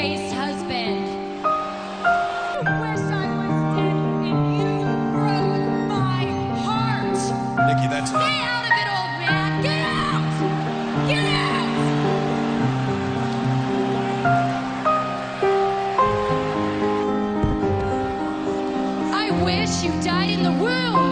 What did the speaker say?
disgraced husband. Wish I was dead and you broke my heart. Nikki, that's not... Stay out of it, old man. Get out! Get out! I wish you died in the womb.